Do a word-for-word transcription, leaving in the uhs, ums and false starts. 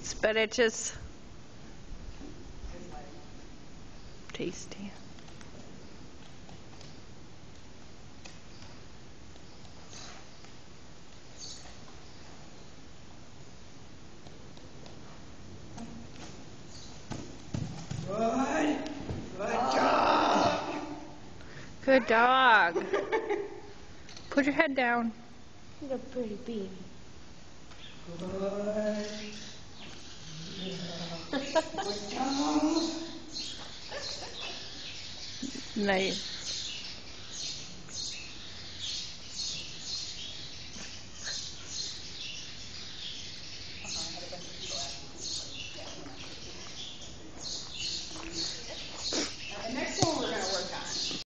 Spinaches. Tasty. Good. Good job. Good dog. Put your head down. You're a pretty baby. Good. Good job. Nice.